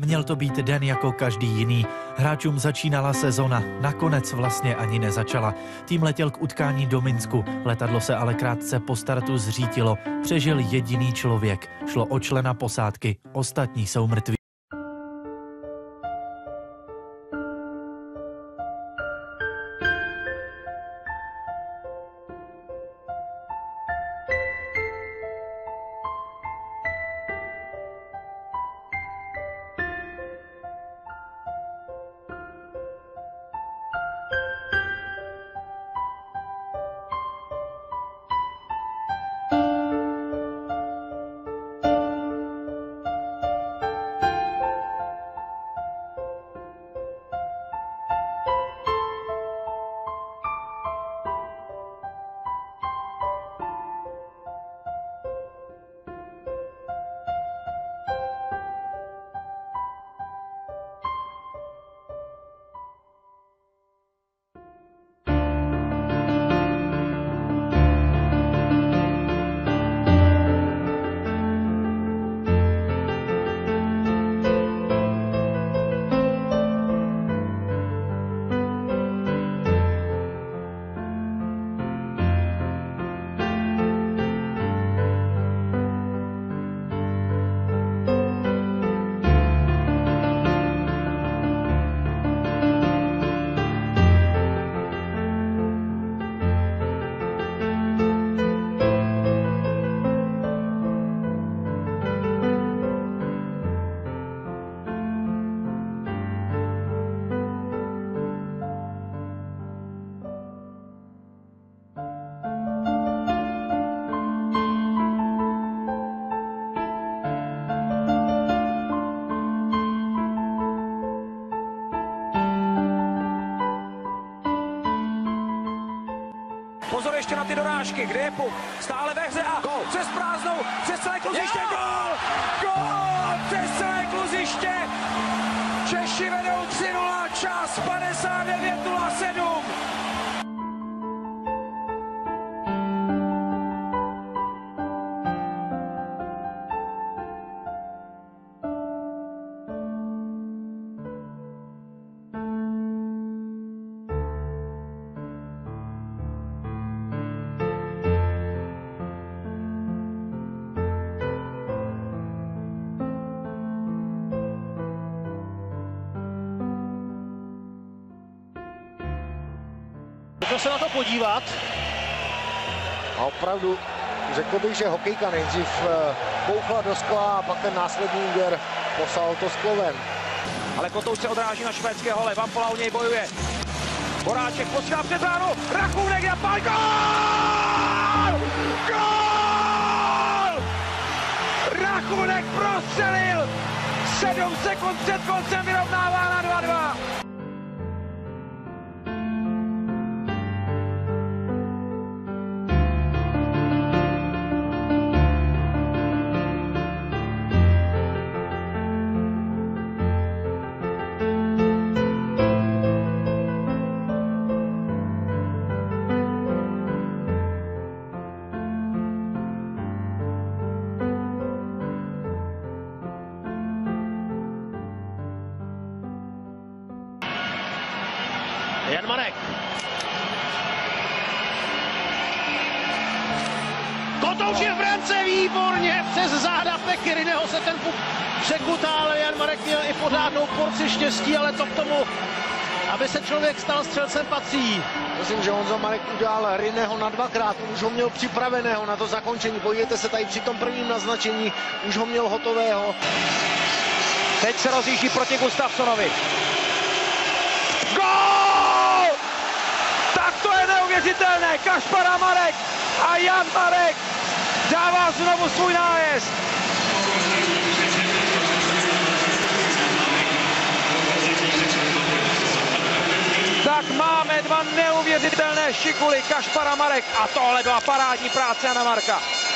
Měl to být den jako každý jiný. Hráčům začínala sezona, nakonec vlastně ani nezačala. Tým letěl k utkání do Minsku, letadlo se ale krátce po startu zřítilo. Přežil jediný člověk. Šlo o člena posádky, ostatní jsou mrtví. Pozor ještě na ty dorážky, kde je puk, stále ve hře a gol. Přes prázdnou, přes celé kluziště, gol! Gol! Přes celé kluziště! Češi vedou 3-0, čas 59:07. Pojďme se na to podívat. A opravdu, řekl bych, že hokejka nejdřív bouchla do skla a pak ten následný úder poslal to sklovem. Ale Kotouč se odráží na švédského, Vampola u něj bojuje. Horáček posílá před bránu, Rachůnek na pál, gól! Gól! Rachůnek prostřelil! 7 sekund před koncem vyrovnává na 2-2. Jan Marek. Kotouč je v brance, výborně přes záda Pekyrineho se ten puk překutá, ale Jan Marek měl i pořádnou porci štěstí, ale to k tomu, aby se člověk stal střelcem, patří. Myslím, že Honza Marek udál Rineho na dvakrát, už ho měl připraveného na to zakončení. Podívejte se tady při tom prvním naznačení, už ho měl hotového. Teď se rozjíždí proti Gustafsonovi. Gól! Tak to je neuvěřitelné. Kašpar Marek a Jan Marek dává znovu svůj nájezd. Tak máme dva neuvěřitelné šikuly, Kašpar a Marek. A tohle byla parádní práce Jana Marka.